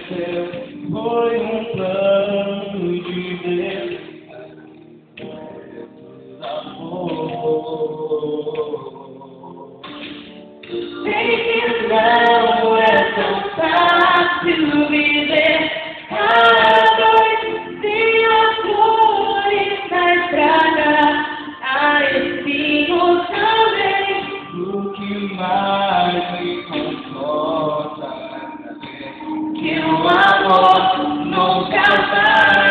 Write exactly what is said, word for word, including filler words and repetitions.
aconteceu foi um plano de Deus. Amor. Sei que não é tão fácil viver a noite sem as flores na estrada, a espinhos também. O que mais me conforta é que o amor nunca vai.